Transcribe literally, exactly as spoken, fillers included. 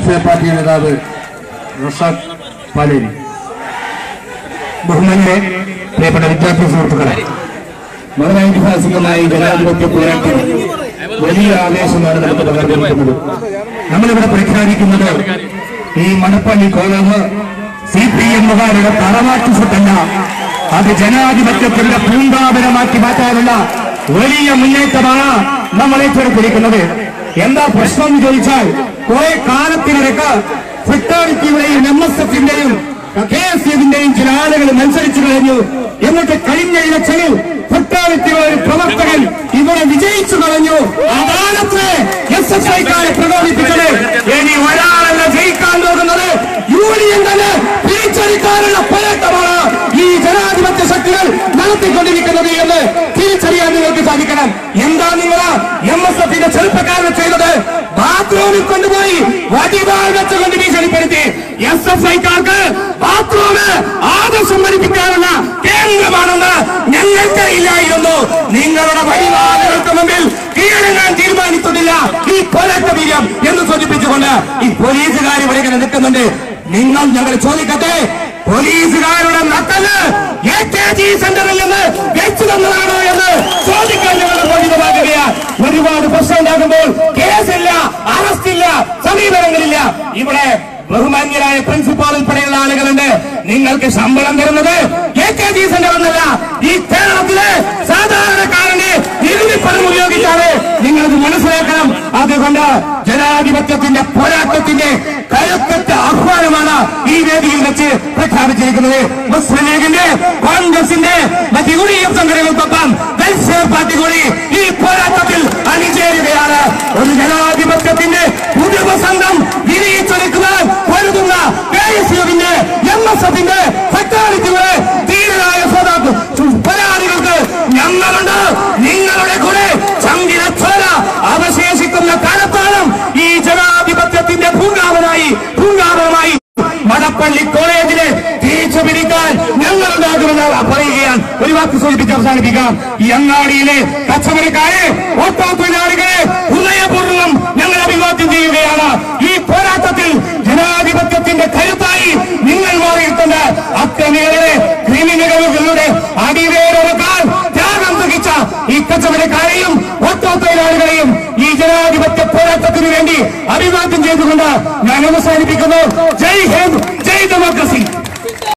Party നേതാവ് റഷാദ് പാലേരി. ബഹുമാന്യരെ, പ്രിയപ്പെട്ട വിദ്യാർത്ഥി സുഹൃത്തുക്കളെ, മതനൈതിഹാസികമായി ജനാധിപത്യ പോരാട്ടം വലിയ ആവേശമാണ് നമുക്ക് പകർന്നിരിക്കുന്നത്. നമ്മളിവിടെ പ്രഖ്യാപിക്കുന്നത് ഈ മണപ്പള്ളി കോളേജ് സി പി എമ്മുകാരുടെ തറവാട്ട് സ്വത്തല്ല, അത് ജനാധിപത്യത്തിന്റെ പൂങ്കാവനമാക്കി മാറ്റാനുള്ള വലിയ മുന്നേറ്റമാണ് നമ്മൾ ഏറ്റെടുത്തിരിക്കുന്നത്. എന്താ പ്രശ്നം എന്ന് ചോദിച്ചാൽ, കുറെ കാലത്തിനിടക്ക് ഫ്രട്ടേണിറ്റിയുടെയും എം എസ് എഫിന്റെയും കെ എസ് യുവിന്റെയും ചില ആളുകൾ മത്സരിച്ചു കഴിഞ്ഞു. എന്നിട്ട് കഴിഞ്ഞ ഇലക്ഷനിൽ ഫ്രട്ടേണിറ്റിയുടെ ഒരു പ്രവർത്തകൻ ഇവിടെ വിജയിച്ചു കളഞ്ഞു. അദാലത്ത് എസ് എഫ് ഐക്കാരെ പ്രകോപിപ്പിച്ചത് ഇനി ഒരാളല്ല ജയിക്കാൻ പോകുന്നത്, യൂണിയൻ തന്നെ തിരിച്ചടിക്കാനുള്ള പോരാട്ടമാണ് ഈ ജനാധിപത്യ ശക്തികൾ നടത്തിക്കൊണ്ടിരിക്കുന്നത് എന്ന് തിരിച്ചറിയാൻ നിങ്ങൾക്ക് സാധിക്കണം. എന്താ നിങ്ങൾ എം എസ് എഫിന്റെ ചെറുപ്പക്കാരനെ ചെയ്തത്? ബാത്റൂമിൽ കൊണ്ടുപോയി വടിവാൾ വെച്ചുകൊണ്ട് ഭീഷണിപ്പെടുത്തി. എസ് എഫ് ഐക്കാർക്ക് ബാത്റൂമ് ആദർശം പഠിപ്പിക്കാനുള്ള കേന്ദ്രമാണെന്ന് ഞങ്ങൾക്ക് ഇല്ലായിരുന്നു. നിങ്ങളുടെ വടിവാളുകൾക്ക് മുമ്പിൽ കീഴടങ്ങാൻ തീരുമാനിച്ചിട്ടില്ല ഈ പോരാട്ട വീര്യം എന്ന് സൂചിപ്പിച്ചുകൊണ്ട് ഈ പോലീസുകാർ ഇവിടെ ഇങ്ങനെ നിൽക്കുന്നുണ്ട്. നിങ്ങൾ ഞങ്ങൾ ചോദിക്കട്ടെ, പോലീസുകാരുടെ നട്ടല് എ കെ ജി സെന്ററിൽ നിന്ന് വെച്ചു തന്നതാണോ എന്ന് ചോദിക്കാൻ ഞങ്ങൾ മോചിതമാകുകയാണ്. ഒരുപാട് പ്രശ്നം ഉണ്ടാകുമ്പോൾ കേസില്ല, അറസ്റ്റില്ല, സമീപനങ്ങളില്ല. ഇവിടെ ബഹുമാന്യരായ പ്രിൻസിപ്പാൾ ഉൾപ്പെടെയുള്ള ആളുകളുണ്ട്. നിങ്ങൾക്ക് ശമ്പളം തരുന്നത് എ കെ ജി സെന്റർ എന്നല്ല, ഈ കേരളത്തിലെ സാധാരണക്കാരന്റെ നികുതി പണം ഉപയോഗിച്ചാണ്. നിങ്ങളത് മനസ്സിലാക്കണം. അതുകൊണ്ട് ജനാധിപത്യത്തിന്റെ പോരാട്ടത്തിന്റെ കരുത്തറ്റ ആഹ്വാനമാണ് ഈ വേദിയിൽ വെച്ച് പ്രഖ്യാപിച്ചിരിക്കുന്നത്. മുസ്ലിം ലീഗിന്റെ, കോൺഗ്രസിന്റെ, മറ്റ് യു ഡി എഫ് സംഘടനകൾക്കൊപ്പം വെൽഫെയർ പാർട്ടി കൂടി ഈ പോരാട്ടത്തിൽ അണിചേരുകയാണ്. ഒരു ജനാധിപത്യത്തിന്റെ പുതുവ സംഘം വിരിയിച്ചെടുക്കുവാൻ പൊരുതുന്ന കെ എസ് യുവിന്റെ, എം എസ് എഫിന്റെ ഫ്രട്ടേണിറ്റിയുടെ ധീരരായ പോരാളികൾക്ക് ഞങ്ങളുണ്ട്. നിങ്ങളുടെ കൂടെ ചങ്കിലെ ചോര അവശേഷിക്കുന്ന കാലത്തോളം ഈ ജനാധിപത്യത്തിന്റെ പൂങ്കാവനായി പൂങ്കാവനമായി മണപ്പള്ളി കോളേജിനെ തിരിച്ചു പിടിക്കാൻ ഞങ്ങളുണ്ടാകുമെന്ന് പറയുകയാണ്. ഒരു വാക്ക് സൂചിപ്പിച്ച് അവസാനിപ്പിക്കാം. ഈ അങ്ങാടിയിലെ കച്ചവടക്കാരെ, ഓട്ടോ തൊഴിലാളികളെ ഹൃദയപൂർവ്വം ഞങ്ങൾ അഭിവാദ്യം ചെയ്യുകയാണ്. ഈ പോരാട്ടത്തിൽ ജനാധിപത്യത്തിന്റെ കരുത്തായി നിങ്ങൾ മാറിയിട്ടുണ്ട്. അക്രമികളെ, ക്രിമിനലുകളുടെ അടിവേരൊടുക്കാൻ ത്യാഗം സഹിച്ച ഈ കച്ചവടക്കാരെയും ഓട്ടോ തൊഴിലാളികളെയും ഈ ജനാധിപത്യ പോരാട്ടത്തിന് വേണ്ടി അഭിവാദ്യം ചെയ്തുകൊണ്ട് ഞാൻ അവസാനിപ്പിക്കുന്നു. ജയ് ഹിന്ദ്, ജയ് ഡെമോക്രസി.